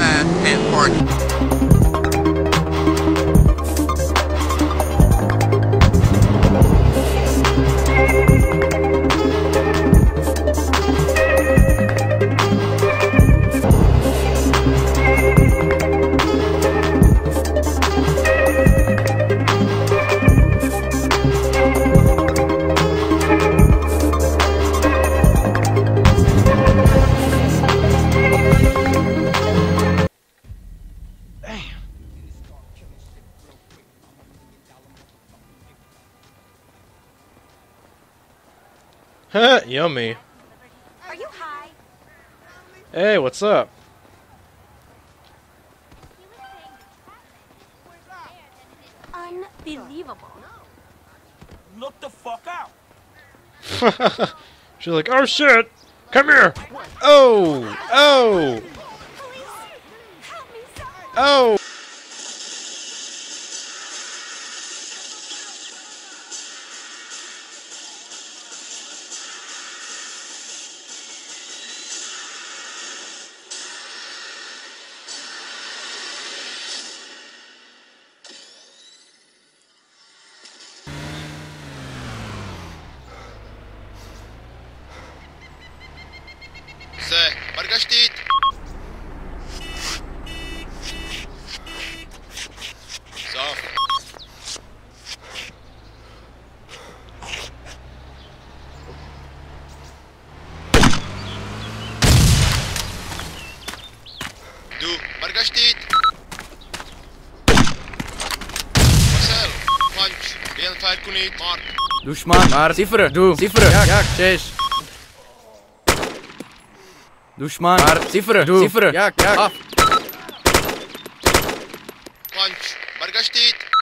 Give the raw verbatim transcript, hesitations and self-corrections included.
fast and party. Huh, yummy. Are you high? Hey, what's up? Unbelievable. Look the fuck out. She's like, oh shit! Come here! Oh! Oh! Oh! Se, برگشتید. صاف. دو، برگشتید. وصل. پانچ. بیان فایر کنید. مارک. دشمن مرد صفر دو صفر یک یک شش دشمن مرد صفر دو صفر یک یک هفت پانچ. برگشتید.